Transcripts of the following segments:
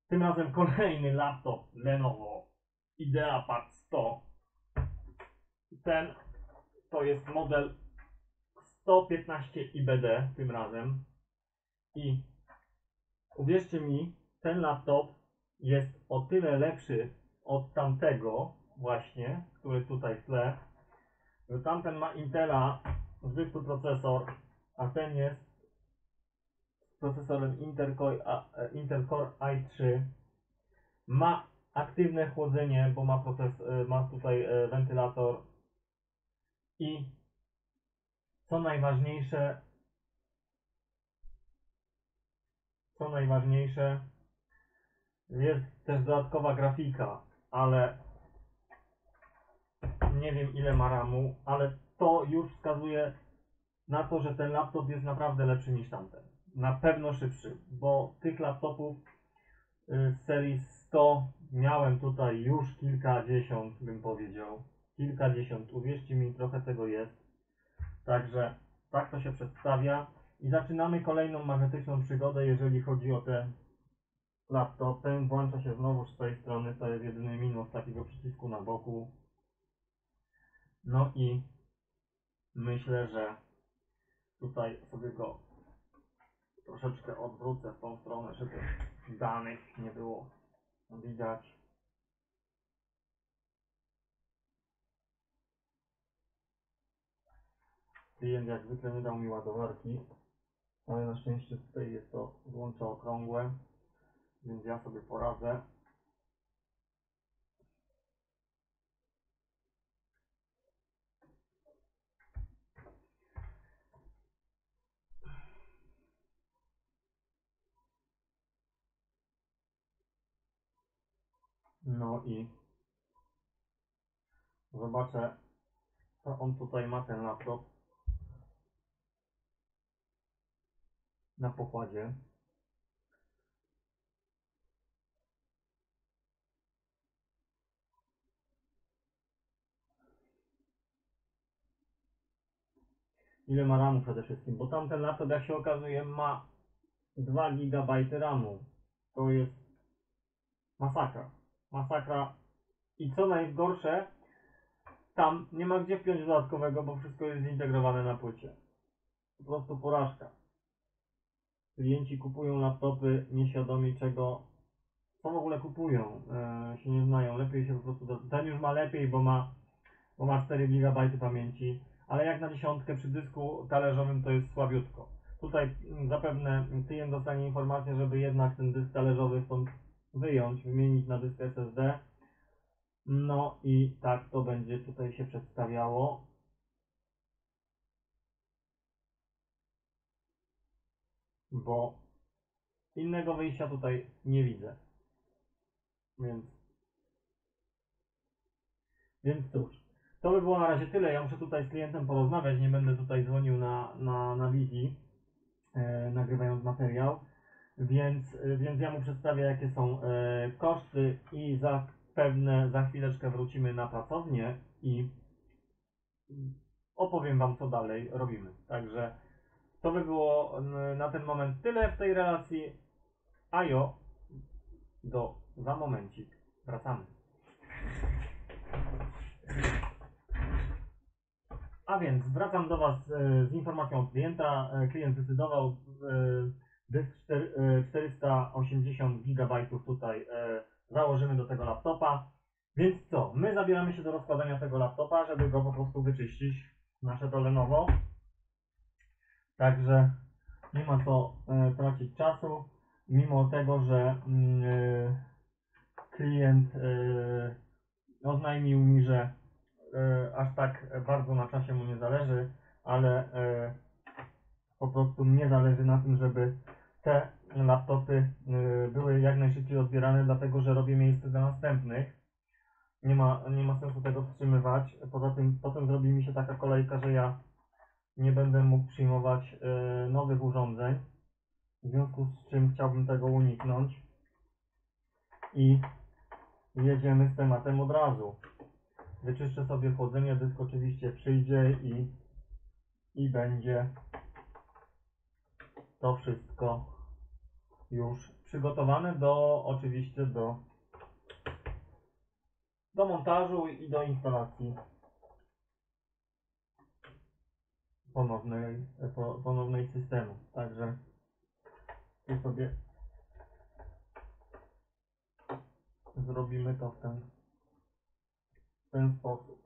Tym razem kolejny laptop Lenovo IdeaPad 100. Ten to jest model 115 IBD tym razem. I uwierzcie mi, ten laptop jest o tyle lepszy od tamtego właśnie, który tutaj w tle, że tamten ma Intela, zwykły procesor, a ten jest z procesorem Intel Core i3. Ma aktywne chłodzenie, bo ma tutaj wentylator i co najważniejsze, jest też dodatkowa grafika, ale nie wiem ile ma RAMu, ale to już wskazuje na to, że ten laptop jest naprawdę lepszy niż tamten. Na pewno szybszy, bo tych laptopów z serii 100 miałem tutaj już kilkadziesiąt, bym powiedział. Kilkadziesiąt, uwierzcie mi, trochę tego jest. Także tak to się przedstawia. I zaczynamy kolejną magnetyczną przygodę, jeżeli chodzi o ten laptop. Ten włącza się znowu z tej strony, to jest jedyny minus takiego przycisku na boku. No i myślę, że tutaj sobie go troszeczkę odwrócę w tą stronę, żeby danych nie było widać. Klient jak zwykle nie dał mi ładowarki, ale na szczęście tutaj jest to złącze okrągłe, więc ja sobie poradzę. No i zobaczę, co on tutaj ma, ten laptop na pokładzie. Ile ma RAMu przede wszystkim, bo tamten laptop, jak się okazuje, ma 2 GB RAMu. To jest masakra. Masakra. I co najgorsze, tam nie ma gdzie wpiąć dodatkowego, bo wszystko jest zintegrowane na płycie. Po prostu porażka. Klienci kupują laptopy nieświadomi czego, co w ogóle kupują, się nie znają. Lepiej się po prostu, ten już ma lepiej, bo ma 4 GB pamięci, ale jak na dziesiątkę przy dysku talerzowym to jest słabiutko. Tutaj zapewne klient dostanie informację, żeby jednak ten dysk talerzowy stąd wyjąć, wymienić na dysk SSD. No i tak to będzie tutaj się przedstawiało. Bo innego wyjścia tutaj nie widzę. Więc cóż, to by było na razie tyle. Ja muszę tutaj z klientem porozmawiać, nie będę tutaj dzwonił na wizji, nagrywając materiał. Więc ja mu przedstawię, jakie są koszty i zapewne za chwileczkę wrócimy na pracownię i opowiem Wam, co dalej robimy. Także to by było na ten moment tyle w tej relacji. Ajo, za momencik wracamy. A więc wracam do Was z informacją od klienta. Klient zdecydował, dysk 480 GB tutaj założymy do tego laptopa. Więc co? My zabieramy się do rozkładania tego laptopa, żeby go po prostu wyczyścić. Nasze to Lenovo. Także nie ma co tracić czasu. Mimo tego, że klient oznajmił mi, że aż tak bardzo na czasie mu nie zależy, ale po prostu mnie zależy na tym, żeby te laptopy były jak najszybciej odbierane, dlatego że robię miejsce dla następnych. Nie ma sensu tego wstrzymywać. Poza tym potem zrobi mi się taka kolejka, że ja nie będę mógł przyjmować nowych urządzeń, w związku z czym chciałbym tego uniknąć i jedziemy z tematem od razu. Wyczyszczę sobie chłodzenie, dysk oczywiście przyjdzie i będzie to wszystko już przygotowane do, oczywiście do montażu i do instalacji ponownej systemu. Także tu sobie zrobimy to w ten sposób.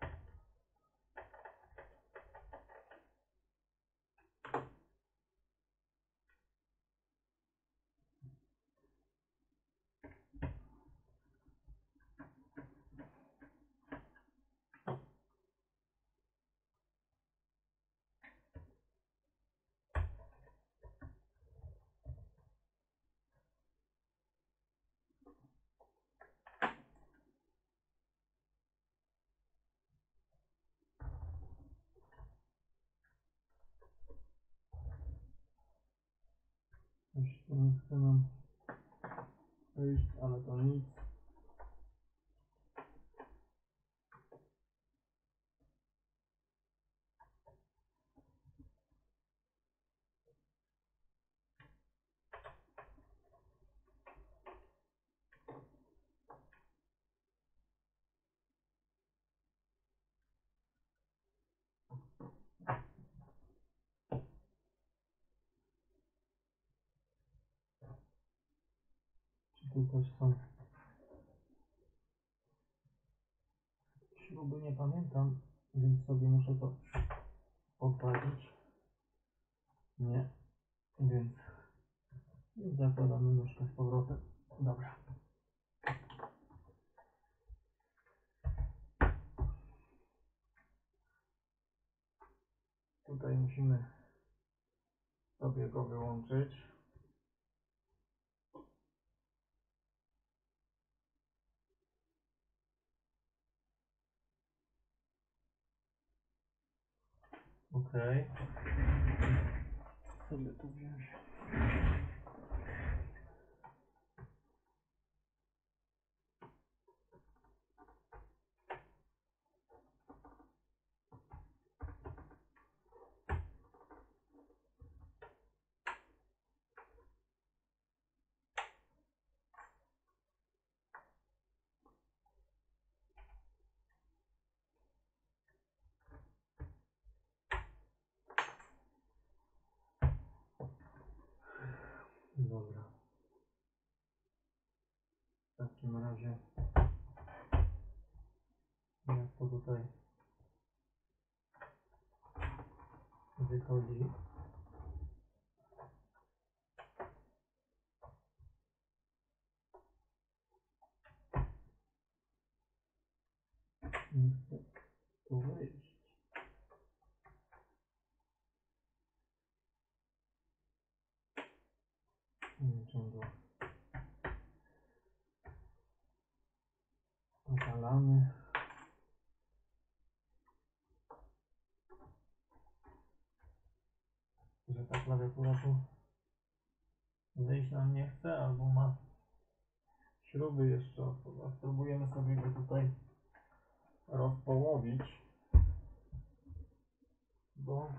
Już tu nie chce nam wyjść, ale to nic. Czy tu też są śruby? Nie pamiętam, więc sobie muszę to odwadzić. Nie, więc zakładamy nóżkę z powrotem. Dobra. Tutaj musimy sobie go wyłączyć. Ok. Sobie tu wziąć. Dobra. W takim razie jak to tutaj wychodzi. Nie chcę tu wyjść. Nie wiem, czym go opalamy. Że ta klawiatura tu wyjść nam nie chce, albo ma śruby jeszcze odpływa. Spróbujemy sobie go tutaj rozpołowić, bo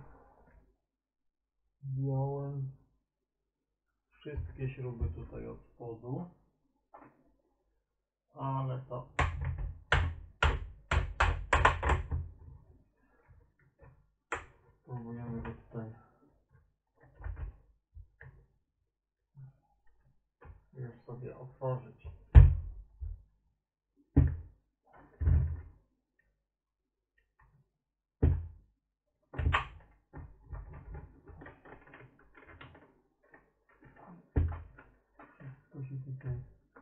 wziąłem wszystkie śruby tutaj od spodu, ale to spróbujemy go tutaj już sobie otworzyć. To się tutaj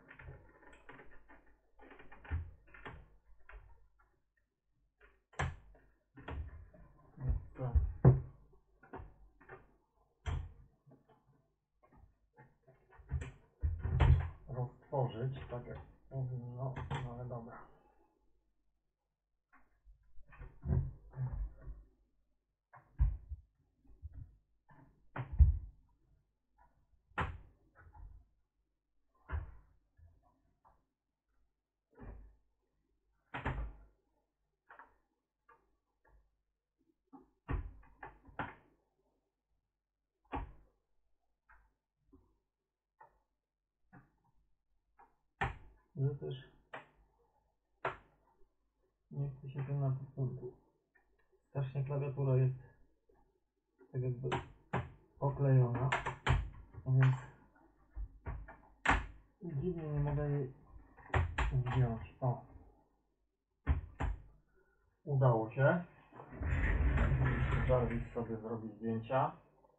chce roztworzyć, tak jak powinno, no ale dobra. że też nie chce się to na początku. Strasznie klawiatura jest tak jakby oklejona, więc dziwnie nie mogę jej zdjąć. O, udało się. Jarvis sobie zrobi zdjęcia.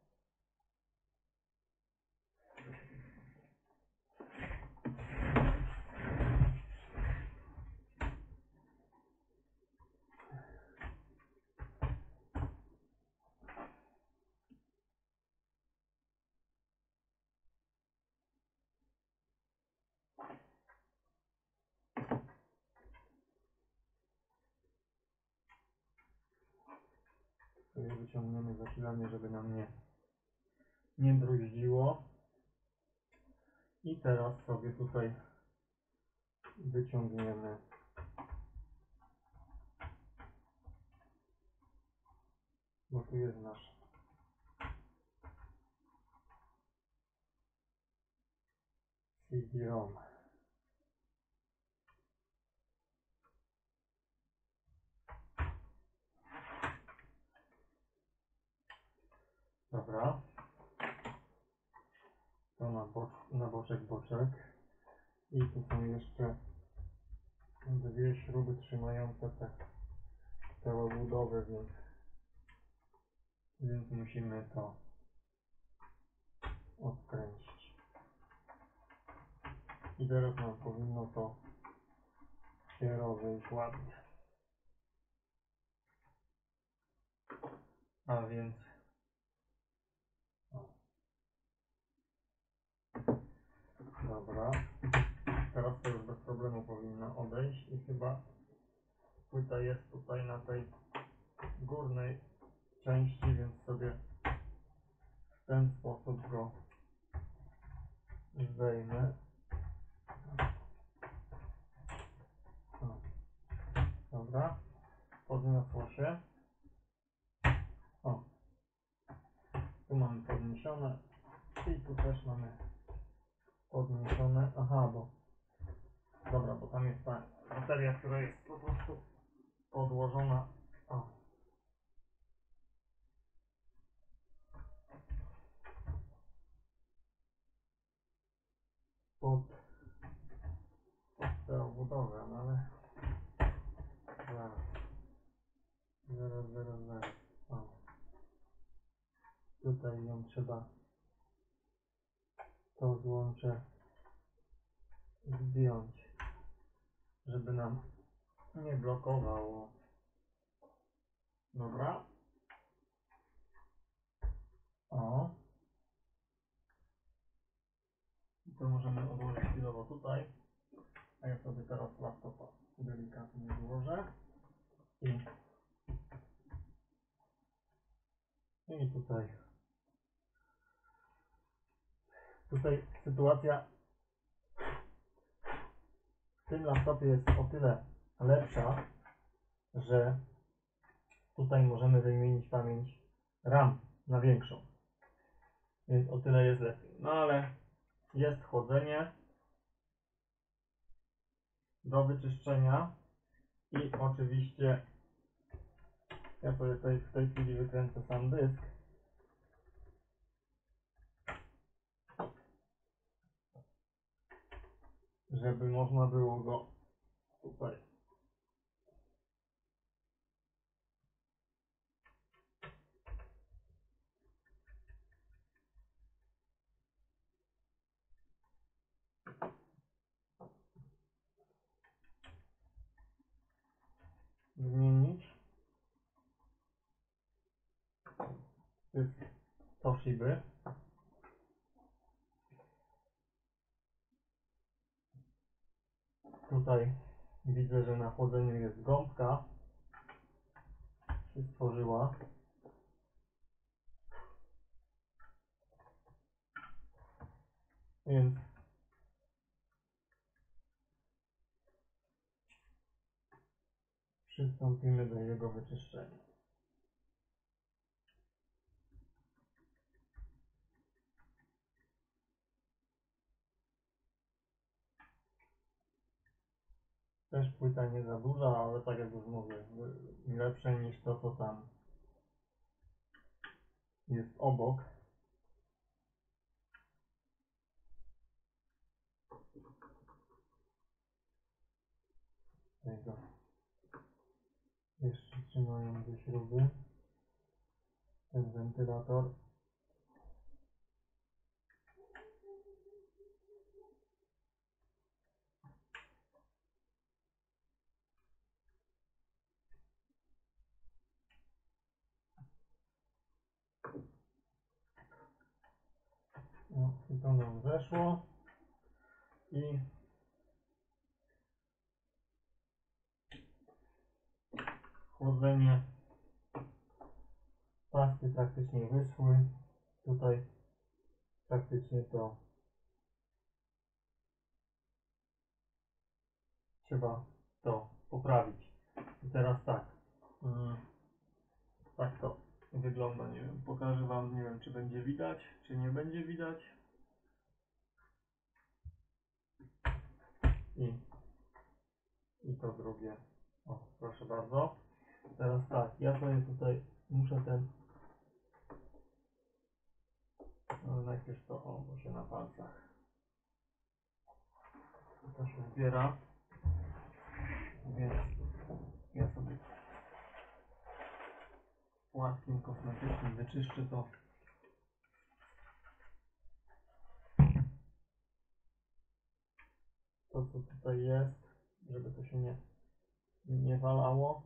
Sobie wyciągniemy zasilanie, żeby nam nie bruździło. I teraz sobie tutaj wyciągniemy bo tu jest nasz CD-ROM. Dobra. To na boczek. I tu są jeszcze dwie śruby trzymające te obudowy, więc musimy to odkręcić. I teraz nam powinno to się rozejść ładnie. A więc o. Dobra. Teraz to już bez problemu powinno odejść i chyba płyta jest tutaj na tej górnej części, więc sobie w ten sposób go zdejmę. O. Dobra. Podniosło się. O. Tu mamy podniesione i tu też mamy podniesione. Aha, bo tam jest ta bateria, która jest po prostu podłożona. O. Pod tę obudowę, no ale zaraz. O. Tutaj ją trzeba to złącze zdjąć, żeby nam nie blokowało. Dobra. O. I to możemy odłożyć chwilowo tutaj. A ja sobie teraz laptopa delikatnie złożę. I tutaj sytuacja w tym laptopie jest o tyle lepsza, że tutaj możemy wymienić pamięć RAM na większą. Więc o tyle jest lepiej. No ale jest chłodzenie do wyczyszczenia i oczywiście ja sobie tutaj w tej chwili wykręcę sam dysk. Żeby można było go tutaj wymienić. Dysk Toshiby. Tutaj widzę, że na chłodzeniu jest gąbka. Się stworzyła. Więc przystąpimy do jego wyczyszczenia. Też płyta nie za duża, ale tak jak już mówię, lepsze niż to, co tam jest obok. Tego. Jeszcze trzymają dwie śruby. Ten wentylator. No i to nam weszło. I chłodzenie. Pasty praktycznie wyschły. Tutaj praktycznie to trzeba to poprawić. I teraz tak. Tak to wygląda. Nie wiem, pokażę Wam, nie wiem czy będzie widać, czy nie będzie widać. I, i to drugie. O, proszę bardzo. Teraz tak, ja sobie tutaj muszę ten. Ale najpierw to, o, bo się na palcach to się zbiera. Więc ja sobie płatkiem kosmetycznym wyczyszczę to co tutaj jest, żeby to się nie walało.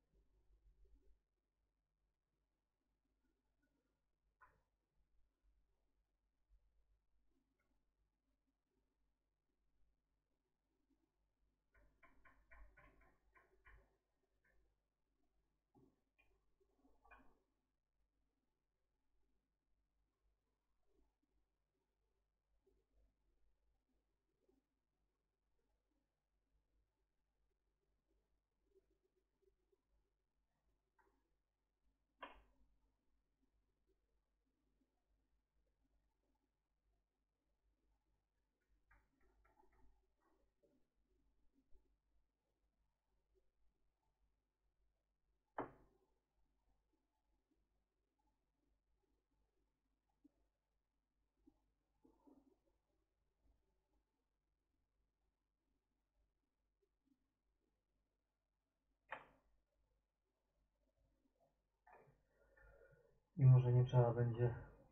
I może nie trzeba będzie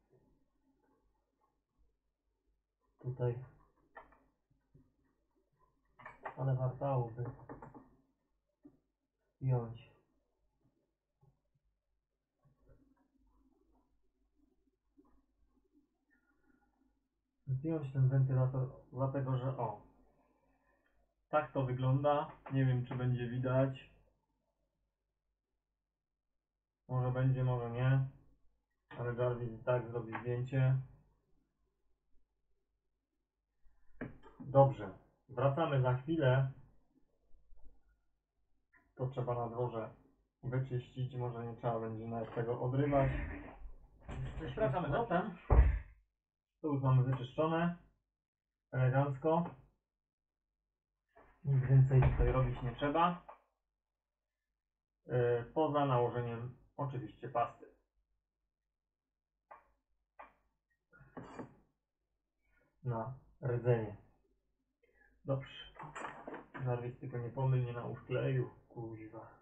tutaj, ale wartałoby zdjąć ten wentylator, dlatego że o, tak to wygląda. Nie wiem czy będzie widać. Może będzie, może nie. Ale Jarvis i tak zrobi zdjęcie. Dobrze. Wracamy za chwilę. To trzeba na dworze wyczyścić. Może nie trzeba będzie nawet tego odrywać. Wracamy z powrotem. To już mamy wyczyszczone. Elegancko. Nic więcej tutaj robić nie trzeba. Poza nałożeniem oczywiście pasty. Na rdzenie. Dobrze. Jarvis, tylko nie pomyl, nie nałóż kleju. Kuźwa.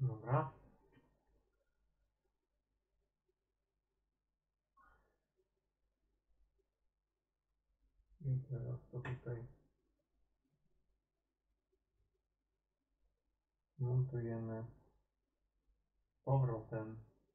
Dobra. I teraz to tutaj montujemy z powrotem.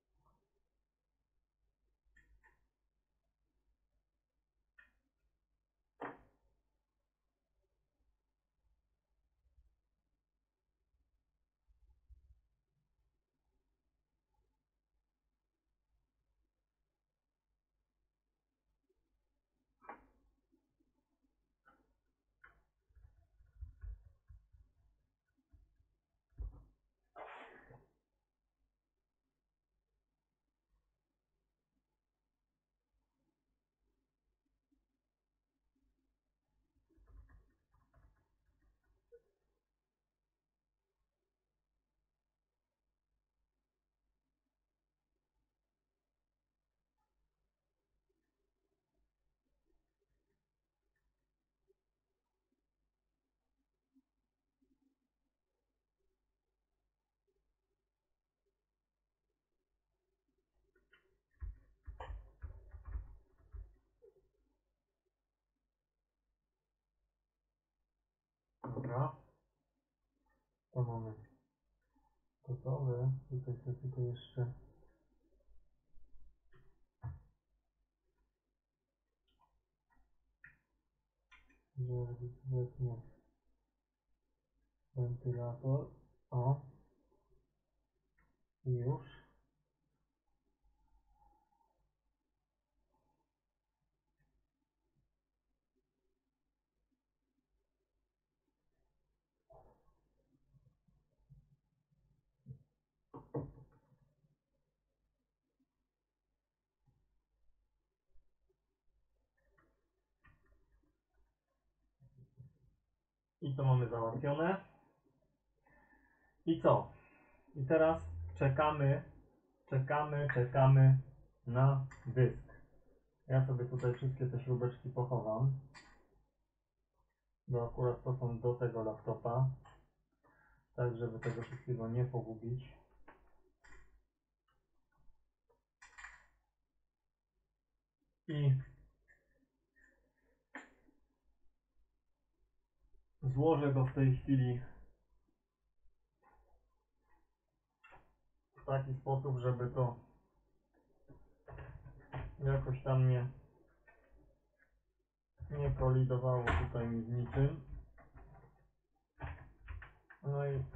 Dobra. To mamy gotowe. Tutaj sobie tylko jeszcze wetnę wentylator. O. I już. I to mamy załatwione. I co? I teraz czekamy na dysk. Ja sobie tutaj wszystkie te śrubeczki pochowam, bo akurat to są do tego laptopa, tak żeby tego wszystkiego nie pogubić. I złożę go w tej chwili w taki sposób, żeby to jakoś tam nie kolidowało tutaj mi z niczym. No i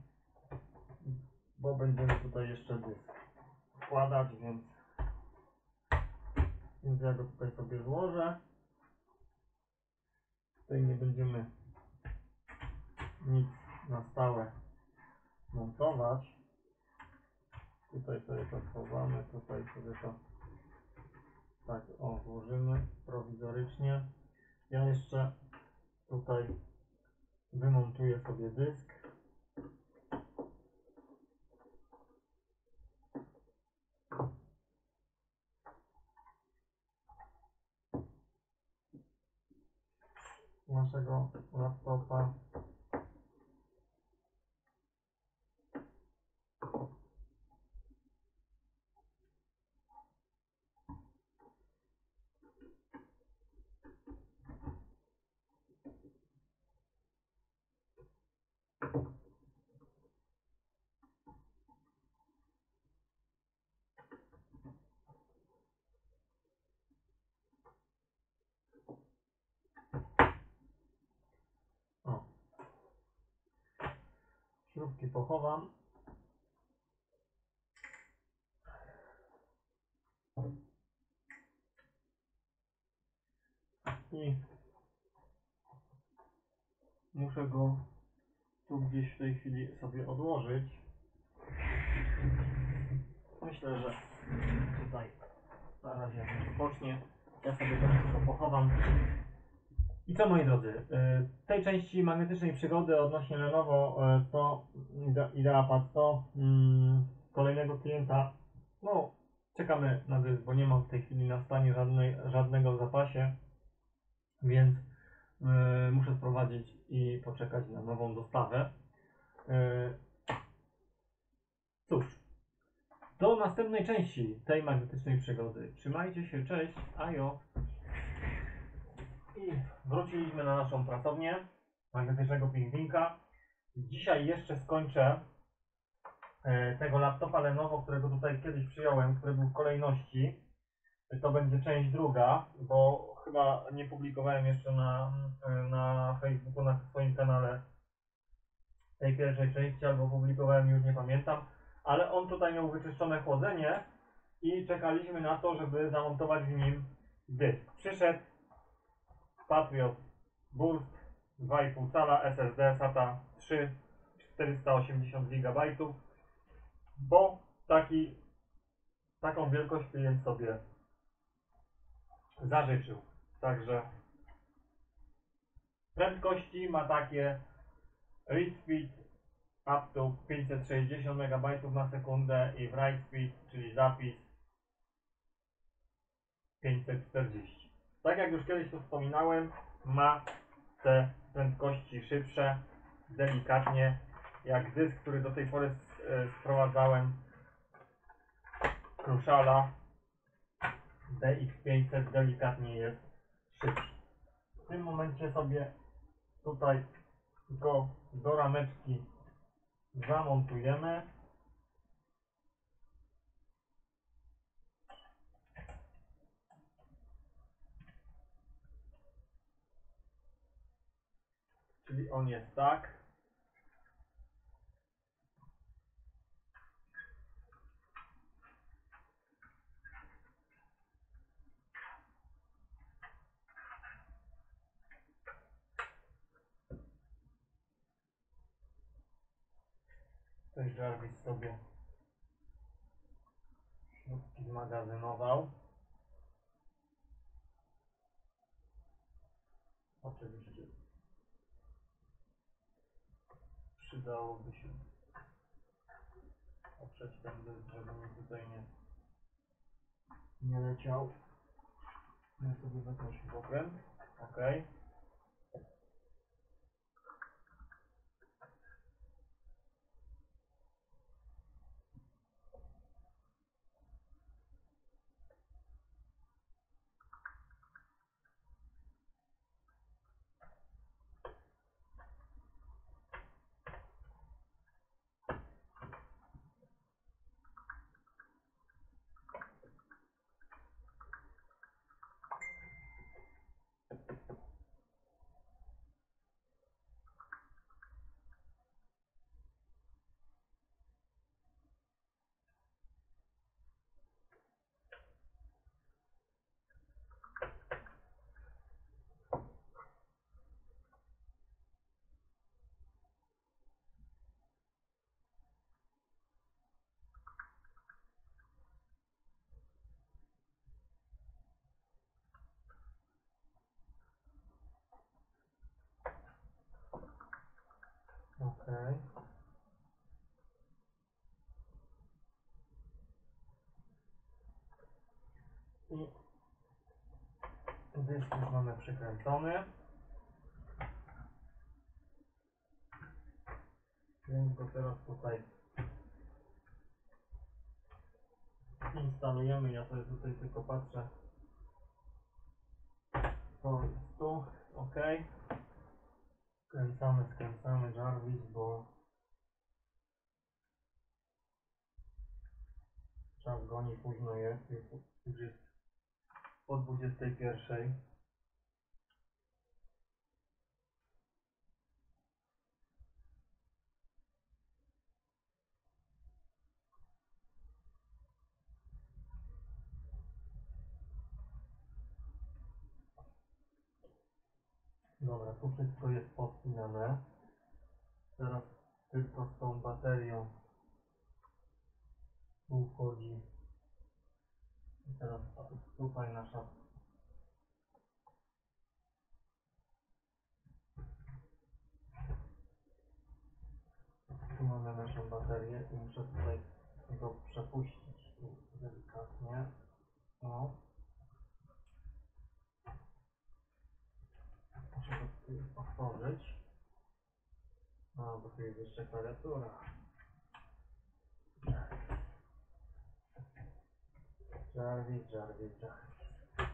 bo będziemy tutaj jeszcze dysk wkładać, więc ja go tutaj sobie złożę. Tutaj nie będziemy nic na stałe montować. Tutaj sobie to schowamy, tutaj sobie to tak złożymy prowizorycznie. Ja jeszcze tutaj wymontuję sobie dysk. Naszego laptopa. O, śrubki pochowam. I muszę go tu gdzieś w tej chwili sobie odłożyć. Myślę, że tutaj na razie odpocznie. Ja sobie to wszystko pochowam. I co, moi drodzy, w tej części magnetycznej przygody odnośnie Lenovo 100 IdeaPad 100 kolejnego klienta, no czekamy na dysk, bo nie mam w tej chwili na stanie żadnego w zapasie, więc muszę sprowadzić i poczekać na nową dostawę. Cóż, do następnej części tej magnetycznej przygody. Trzymajcie się, cześć, ajo. I wróciliśmy na naszą pracownię magnetycznego pingwinka. Dzisiaj jeszcze skończę tego laptopa Lenovo, którego tutaj kiedyś przyjąłem, który był w kolejności. To będzie część druga, bo chyba nie publikowałem jeszcze na Facebooku, na swoim kanale tej pierwszej części, albo publikowałem, już nie pamiętam. Ale on tutaj miał wyczyszczone chłodzenie i czekaliśmy na to, żeby zamontować w nim dysk. Przyszedł Patriot Burst 2,5 cala SSD SATA 3 480 GB, bo taką wielkość klient sobie zażyczył. Także prędkości ma takie read speed up to 560 MB na sekundę i write speed, czyli zapis 540. Tak jak już kiedyś tu wspominałem, ma te prędkości szybsze, delikatnie, jak dysk, który do tej pory sprowadzałem, Cruciala DX500, delikatnie jest szybszy. W tym momencie sobie tutaj go do rameczki zamontujemy. Czyli on jest tak. Tutaj Jarvis sobie śrubki zmagazynował. Oczywiście przydałoby się oprzeć ten dysk, żeby mi tutaj nie leciał. Ja sobie wezmę śrubokręt. Ok. Ok. I dysk już mamy przykręcony. Więc go teraz tutaj instalujemy. Ja sobie tutaj tylko patrzę. To jest tu. Ok. Skręcamy Jarvis, bo czas goni, późno jest. Już jest po 21. Dobra, tu wszystko jest podpinane. Teraz tylko z tą baterią tu wchodzi. I teraz tutaj nasza tu mamy naszą baterię i muszę tutaj go przepuścić delikatnie. O. Muszę go tutaj otworzyć. No, bo tu jest jeszcze klawiatura. Jarvis, Jarvis, Jarvis.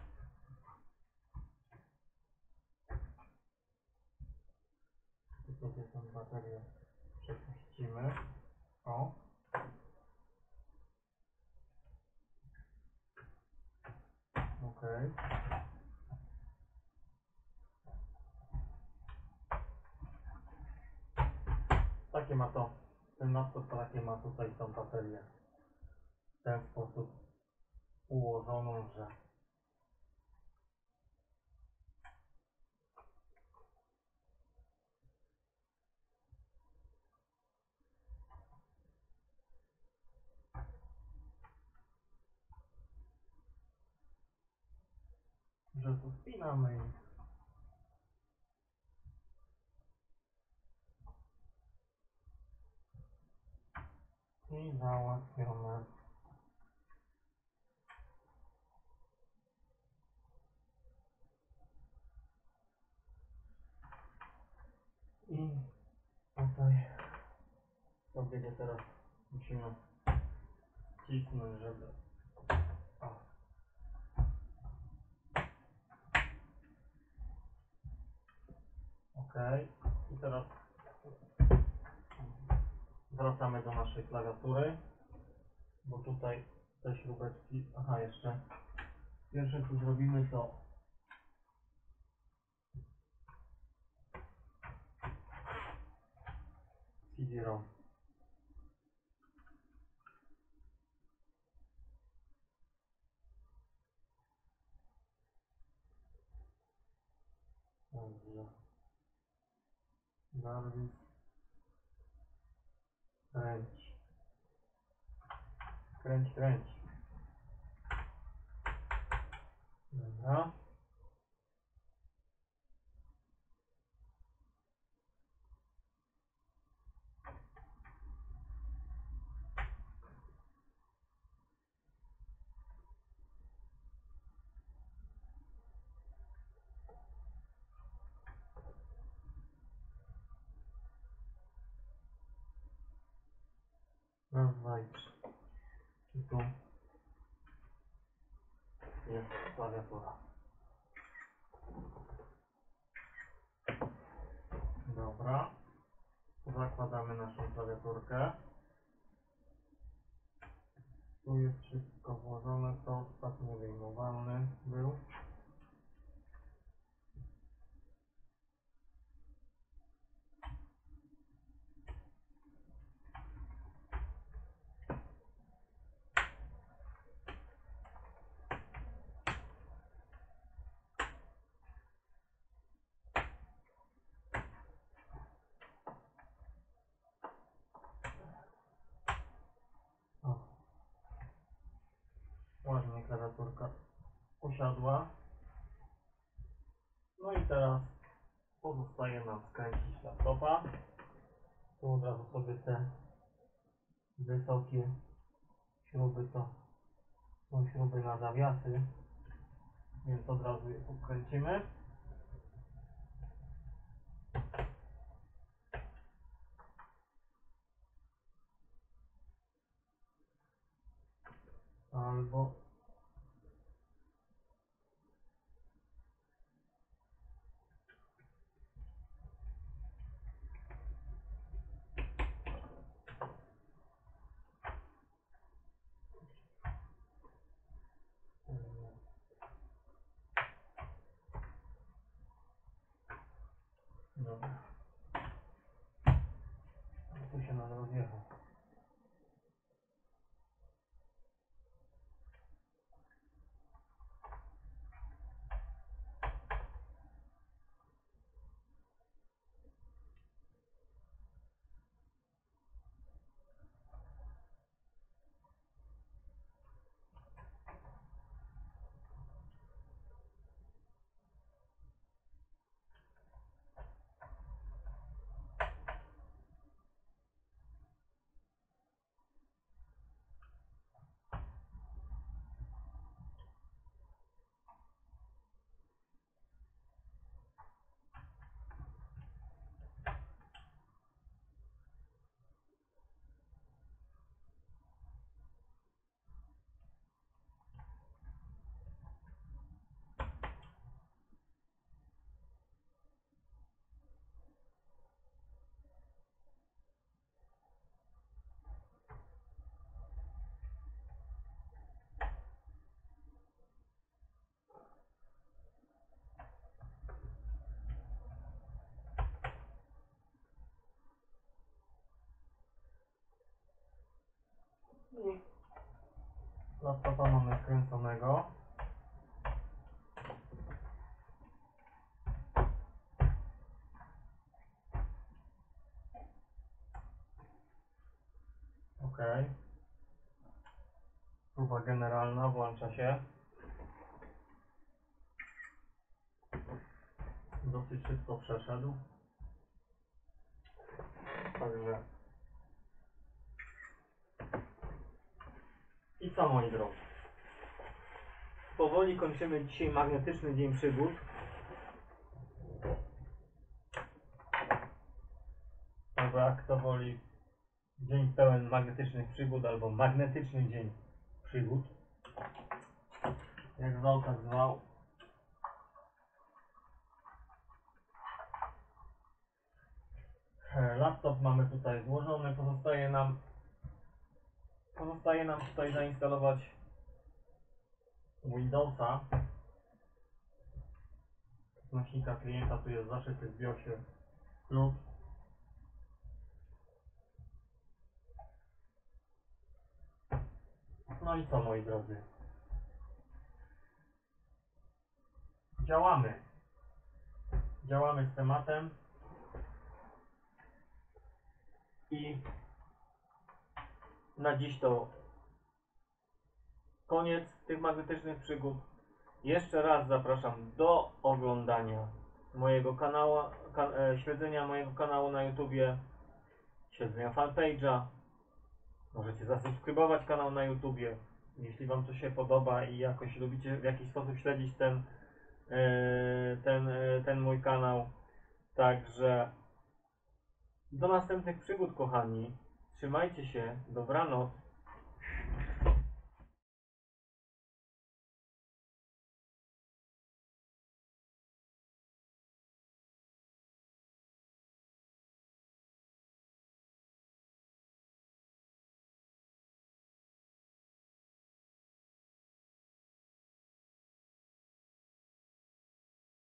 Tu sobie tą baterię przepuścimy. O. Ok. Takie ma to. Ten laptop takie ma tutaj tą baterię. W ten sposób ułożoną, że tu spinamy i załatwione. I tutaj sobie go teraz musimy wcisnąć, żeby... O. Ok. I teraz wracamy do naszej klawiatury, bo tutaj te śrubeczki... Aha, jeszcze pierwsze co zrobimy to CD-ROM. Dobrze. Jarvis. Kręć. Kręć, kręć. Dobra. Raz, dwa i trzy. I tu jest klawiatura. Dobra. Zakładamy naszą klawiaturkę. Tu jest wszystko włożone, to ostatnio wyjmowalny był. O, ładnie klawiaturka usiadła. No i teraz pozostaje nam skręcić laptopa. Tu od razu sobie te wysokie śruby to są śruby na zawiasy, więc od razu je pokręcimy. Albo dobra, tu się nam rozjechał. I laptopa mamy wkręconego. OK. Próba generalna włącza się. Dosyć szybko przeszedł. Także. I co, moi drodzy? Powoli kończymy dzisiaj magnetyczny dzień przygód. Albo jak kto woli, dzień pełen magnetycznych przygód, albo magnetyczny dzień przygód. Jak zwał, tak zwał. Laptop mamy tutaj złożony. Pozostaje nam tutaj zainstalować Windowsa. Z nośnika klienta tu jest zaszyty w BIOSie klucz. No i co, moi drodzy? Działamy. Działamy z tematem. I na dziś to koniec tych magnetycznych przygód. Jeszcze raz zapraszam do oglądania mojego kanału, śledzenia mojego kanału na YouTubie, śledzenia fanpage'a. Możecie zasubskrybować kanał na YouTubie, jeśli Wam to się podoba i jakoś lubicie w jakiś sposób śledzić ten mój kanał. Także do następnych przygód, kochani. Trzymajcie się. Dobranoc.